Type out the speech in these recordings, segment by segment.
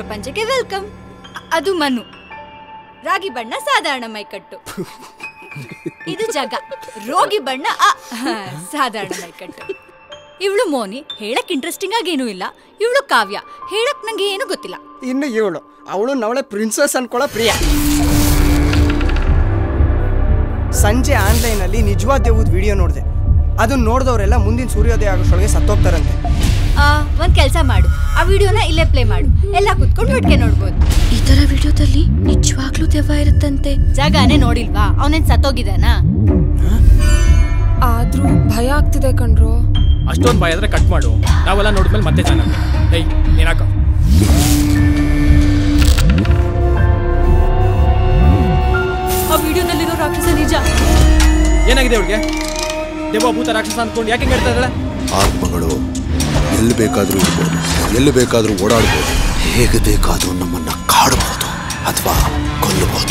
ಪ್ರಪಂಚಕ್ಕೆ ವೆಲ್ಕಮ್. ಅದು ಮನು, ರಾಗಿ ಬಣ್ಣ ಸಾಧಾರಣ ಮೈಕಟ್ಟು. ಇದು ಜಗ, ರೋಗಿ ಬಣ್ಣ ಸಾಧಾರಣ ಮೈಕಟ್ಟು. ಇವಳು ಮೋನಿ, ಹೇಳಕ್ ಇಂಟ್ರೆಸ್ಟಿಂಗ್ ಆಗೇನೂ ಇಲ್ಲ. ಇವಳು ಕಾವ್ಯ, ಹೇಳಕ್ ನಂಗೆ ಏನು ಗೊತ್ತಿಲ್ಲ. ಇನ್ನು ಇವಳು, ಅವಳು ನವಳೆ ಪ್ರಿನ್ಸೆಸ್ ಅನ್ಕೊಳ್ಳೋ ಪ್ರಿಯಾ. ಸಂಜೆ ಆನ್ಲೈನಲ್ಲಿ ನಿಜವಾದ ದೇವದ ವಿಡಿಯೋ ನೋಡಿದೆ. ಅದನ್ನ ನೋಡಿದವರೆಲ್ಲ ಮುಂದಿನ ಸೂರ್ಯೋದಯ ಆಗೋಷ್ಟೊಳಗೆ ಸತ್ತೋಗ್ತಾರಂತೆ. ಒಂದ್ ಕೆಲಸ ಮಾಡು, ಆ ವಿಡಿಯೋನ ಇಲ್ಲೇ ಪ್ಲೇ ಮಾಡು, ಎಲ್ಲ ಕುತ್ಕೊಂಡು ಒಟ್ಟಿಗೆ ನೋಡ್ಬೋದು. ಈ ತರ ವಿಡಿಯೋದಲ್ಲಿ ನಿಜವಾಗ್ಲೂ ದೆವ್ವ ಇರುತ್ತಂತೆ. ಜಾಗನೇ ನೋಡಿಲ್ವಾ? ಅವನೇನ್ ಸತ್ತೋಗಿದಾನ? ಆದ್ರೂ ಭಯ ಆಗ್ತಿದೆ ಕಣ್ರು. ಅಷ್ಟೊಂದು ಭಯ ಆದ್ರೆ ಕಟ್ ಮಾಡು, ನಾವೆಲ್ಲ ನೋಡಿದ್ಮೇಲೆ ಮತ್ತೆ ಚಾನಲ್. ಏಯ್ ಏನಾಕ ಆ ವಿಡಿಯೋದಲ್ಲಿರೋ ರಾಕ್ಷಸ ನಿಜ. ಏನಾಗಿದೆ ಅವ್ರಿಗೆ? ದೇವ ಭೂತ ರಾಕ್ಷಸ ಅಂದ್ಕೊಂಡು ಯಾಕೆ ಹೇಳ್ತಾ ಇದ್ದಾಳೆ? ಆತ್ಮಗಳು ಎಲ್ಲಿ ಬೇಕಾದ್ರೂ ಇರ್ಬೋದು, ಎಲ್ಲಿ ಬೇಕಾದ್ರೂ ಓಡಾಡ್ಬೋದು, ಹೇಗೆ ಬೇಕಾದ್ರೂ ನಮ್ಮನ್ನ ಕಾಡಬಹುದು ಅಥವಾ ಕೊಲ್ಲಬಹುದು.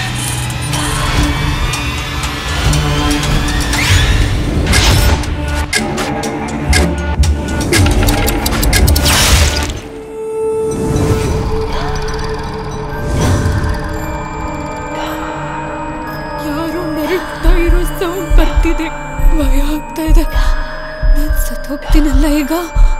ಯಾರೋ ನರಗ್ತಾ ಇರೋ ಸೌಂಡ್ ಬರ್ತಿದೆ, ಭಯ ಆಗ್ತಾ ಇದೆ. ನಾನು ಸತ್ತೋಗ್ತೀನಲ್ಲ ಈಗ.